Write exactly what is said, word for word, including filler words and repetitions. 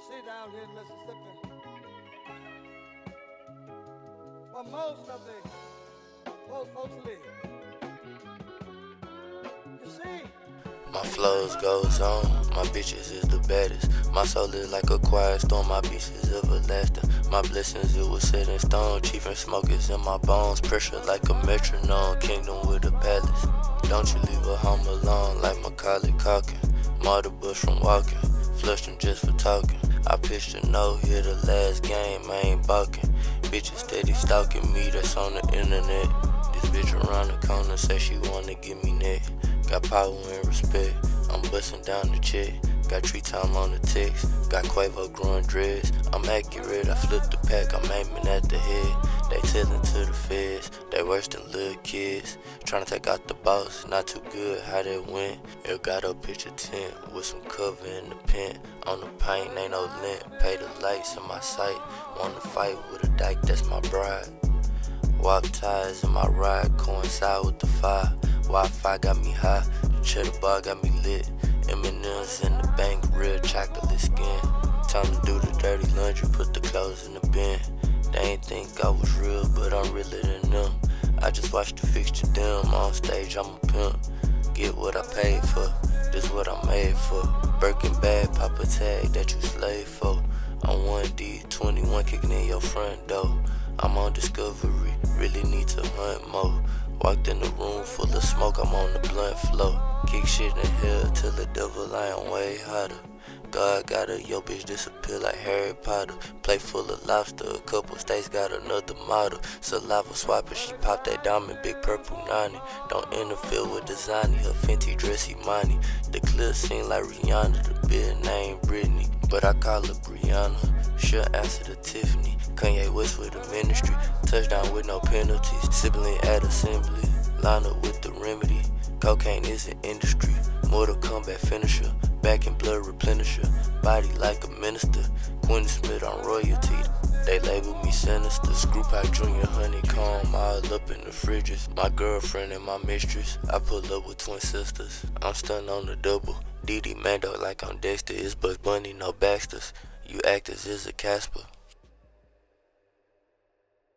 see down here in Mississippi, where most of the poor folks live. You see, my flows goes on, my bitches is the baddest. My soul is like a quiet storm, my peace is everlasting. My blessings, it was set in stone, chief and smoke is in my bones. Pressure like a metronome, kingdom with a palace. Don't you leave a home alone like Macaulay Culkin. Martyr Bush from walking, flushed him just for talking. I pitched a no hit the last game, I ain't balking. Bitches steady stalking me, that's on the internet. This bitch around the corner say she wanna give me neck. Got power and respect, I'm busting down the check. Got tree time on the text, got Quavo growing dreads. I'm accurate, I flip the pack, I'm aiming at the head. They tellin' to the feds, they worse than little kids. Tryna take out the boss, not too good how that went. It got a picture tent with some cover in the pen. On the paint, ain't no lint, pay the lights in my sight. Wanna fight with a dyke, that's my bride. Walk ties in my ride, coincide with the fire. Wi-Fi got me high, the cheddar bar got me lit. M and M's in the bank, real chocolate skin. Time to do the dirty laundry, put the clothes in the bin. They ain't think I was real, but I'm realer than them. I just watched the fixture dim, on stage I'm a pimp. Get what I paid for, this what I'm made for. Birkin bag, pop a tag that you slave for. I'm one D twenty-one kicking in your front door. I'm on discovery, really need to hunt more. Walked in the room full of smoke, I'm on the blunt flow. Kick shit in hell till the devil I am way hotter. God got her, yo bitch disappear like Harry Potter. Plate full of lobster, a couple states got another model. Saliva swapper, she popped that diamond, big purple nani. Don't interfere with designing, her Fenty dress Imani. The clip seem like Rihanna, the big name Britney, but I call her Brianna. She'll answer to Tiffany. Kanye West with the ministry, touchdown with no penalties. Sibling at assembly, line up with the remedy. Cocaine is an industry, Mortal Kombat finisher. Back in blood replenisher, body like a minister. Quentin Smith on royalty, they label me sinister. Screw pipe junior honeycomb all up in the fridges. My girlfriend and my mistress, I pull up with twin sisters. I'm stunned on the double, Didi Mando like I'm Dexter. It's Bugs Bunny, no Baxters. You actors is a Casper.